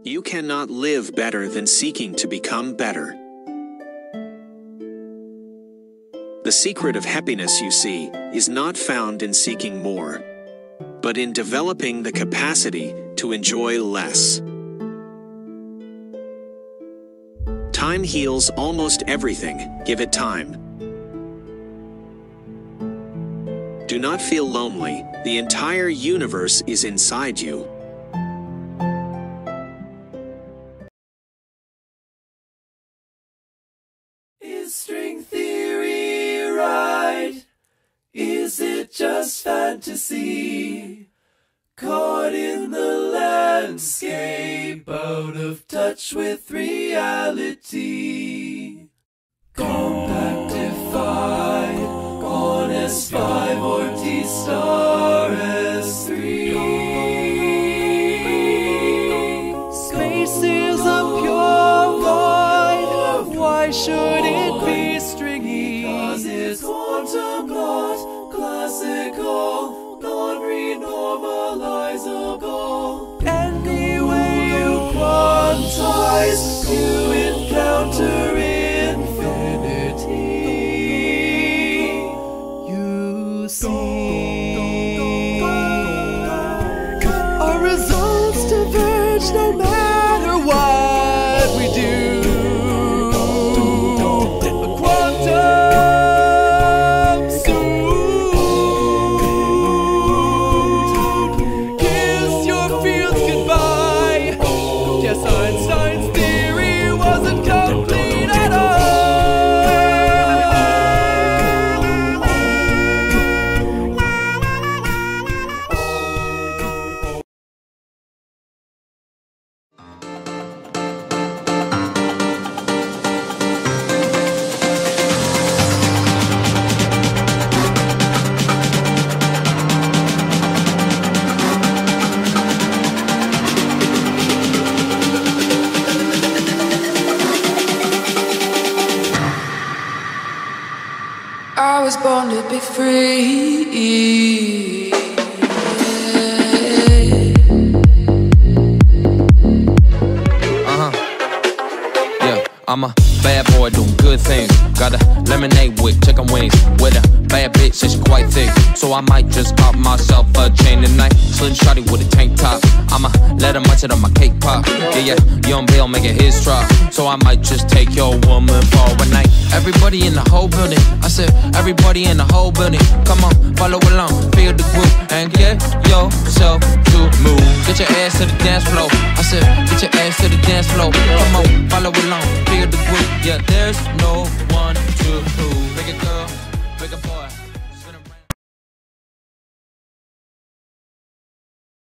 You cannot live better than seeking to become better. The secret of happiness, you see, is not found in seeking more, but in developing the capacity to enjoy less. Time heals almost everything. Give it time. Do not feel lonely. The entire universe is inside you. Is string theory right? Is it just fantasy? Caught in the landscape, out of touch with reality. Compactified on S5 or T-star S3. Space is a pure void. Why should it be stringy? Because it's quantum not classical, non-renormalizable. Any way you quantize, you encounter infinity. You see, our results diverge no matter what we do. I was born to be free. Yeah, I'm a bad boy doing good things. Got a lemonade with chicken wings. With a bad bitch, and she quite thick. So I might just pop myself a chain tonight. Slim shawty with a tank top. I'ma let her munch it on my cake pop. Yeah, young Bill making his drop. So I might just take your woman for a night. Everybody in the whole building. I said, everybody in the whole building. Come on, follow along, feel the groove, and get yourself to move. Get your ass to the dance floor. I said, get your ass to the dance floor. Come on, follow along, feel the groove. Yeah, there's no one to prove. Big a girl, big a boy.